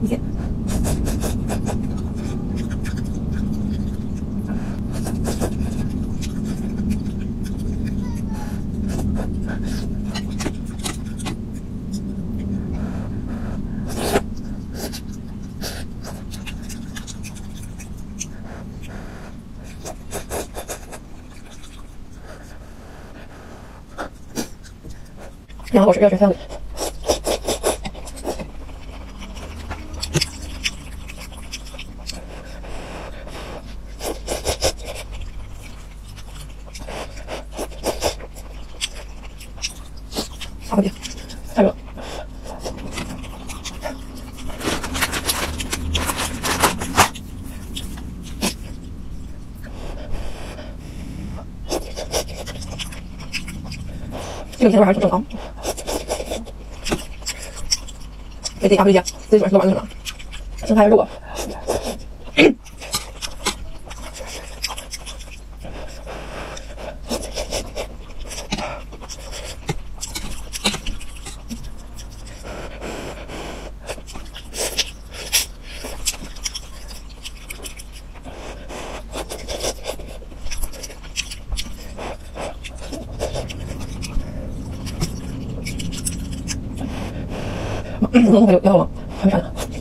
一些。然后我是热水饭。好点，太热。这个甜味还是挺正常。给自己压推荐，自己喜欢吃的玩意儿，生菜肉啊。要吗？还有啥呢？